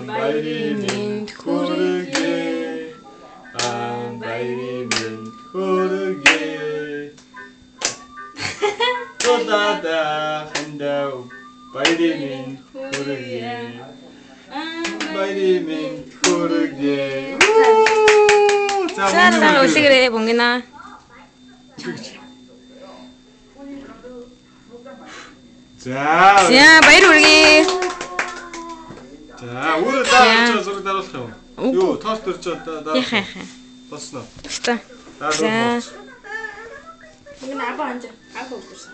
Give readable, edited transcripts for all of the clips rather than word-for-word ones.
баярын мэнд хүргэе. Баярын мэнд хүргэе. Тулада хандаа баярын мэнд хүргэе. Баярын мэнд хүргэе. За үлгэрээ бүнгина. За баяр хүргэе. За өөрөө дараалж зураг даруулах юм. Юу тост төрж байгаа. Яхаа. Босноо. Өстө. За. Бүгд абаа анж. Абаа өгсөн.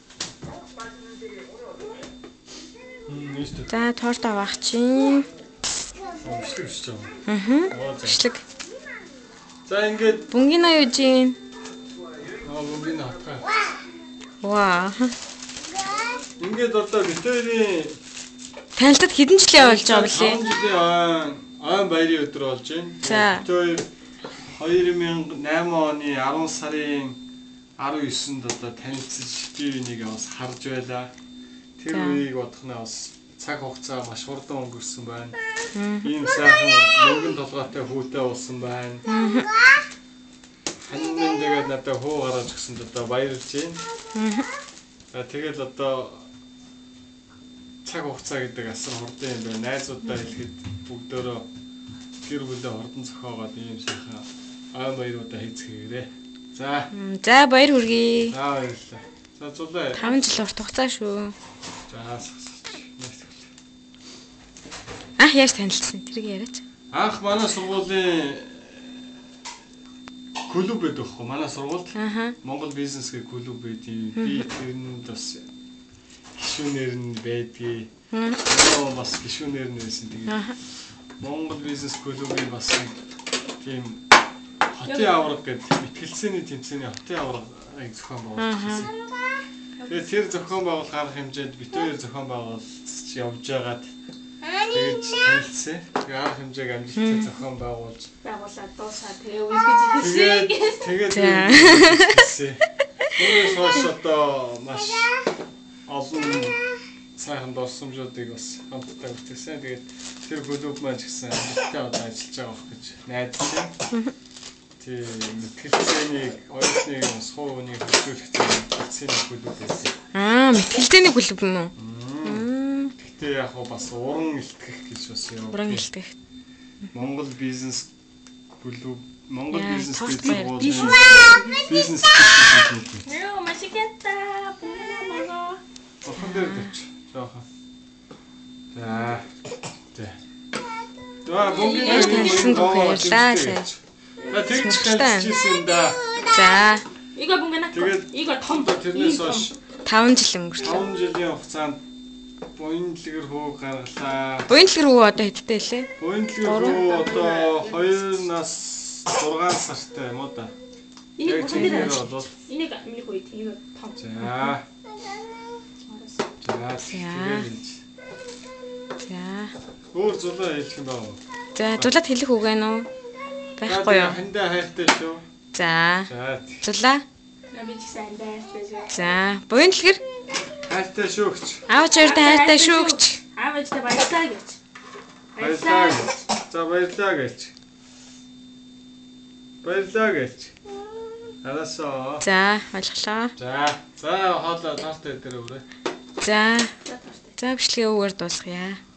За торт авах чинь. Өшлөг өсч байгаа. Өшлөг. За ингээд Бүнгина юу чинь? бүнгина хатгаа. Ваа. Ингээд одоо битэрийн Танилтад хэдэн жилийн болж байгаа блэ? 5 жилийн ойн баярын өдөр болж байна. За. Битэр 2008 оны 10 сарын 19-нд одоо танилцж бивнийг бас харж байлаа. Тэр үеийг бодохноо бас цаг хугацаа маш хурдан өнгөрсөн байна. Ийм сайхан мөнгөн толгойтой хүүтэй болсон байна. Ханин тэгээд надад хуу гараад өгсөнд одоо баярлж байна. Тэгэл одоо цаг хугацаа гэдэг асар хурдан юм байна. Найзуудаа хэлэхэд бүгдөө гэр бүлээ хурдан зохиогоод ийм сайхан ойн баяруудаа хийцгээгээрэй. За баяр хүргэе. За баярлалаа. За зулаа. 5 жил урт хугацаа шүү. За Яаж танилцсан? Тэрийг яриач. анх манай сургуулийн клуб байдаг хөө манай сургуульд. Монгол бизнес гэх клуб байдгийг би тэрнд бас гишүүнээр нь байдгийг. Бас гишүүнээр нь байсан. Тэгээд Монгол бизнес клубын бас тийм хотын авраг гэдэг мэтгэлцээний тэмцээний хотын аврагыг зохион байгуулсан. Тэгээд тэр зохион байгуулах арга хэмжээнд бид хоёр зохион байгуулж явж байгаад тэгээд танилцсан. Тэгээд арга хэмжээг амжилттай зохион байгуулж байгуулаад дуусаа тэгээ үлгэж идсэн. Тэгээд идсэн. Өөрөөс хойш одоо маш олон сайхан дурсамжуудыг бас хамтдаа бүтээсэн. Тэгээд тэр клуб маань ч гэсэн амжилттай одоо ажиллаж байгаа бох гэж найдаж байна. Тийм мэтгэлцээний оюутныг бас хууны хөтөлбөрт мэтгэлцээний клуб байсан. Мэтгэлцээний клуб юм уу? Гэтэ яг бас уран илтгэх гэж бас юм. Уран илтгэх. Монгол бизнес клуб, Монгол бизнес гэдэг бизнес клуб. Нөө машигата бумаа. Охон дээр тавьч. Жаахан. За. Яаж танилцсан гэх баярлаа. Тэгж танилцчихсэн да. За. Ига бүнгана. Ига том. Тэрнээс хойш 5 жил өнгөрлөө. 5 жилийн хугацаанд буян дэлгэр хөө гаргалаа. Буян дэлгэр хөө одоо хэдтэй лээ? Буян дэлгэр хөө одоо 2-наас 6 сартай юм уу да. Энийг чинээр бол энийг миний хөө энийг том. За. Өөр зулаа хэлэх юм байна уу? За, зулаад хэлэх үг байна уу? Байхгүй юу? Хандаа хайртай шүү. За. Зулаа. Би ч сайн байртай шүү. За, буян дэлгэр хайртай шүү гэж. Аавч хоёртой хайртай шүү гэж. Аавчтай баярлалаа гэж. Баярлалаа гэж. За баярлалаа гэж. Баярлалаа гэж. Аласаа. За, ойлголоо. За хоолой таартай дээр өрөө. За бичлэгээ өгөр дуусгая.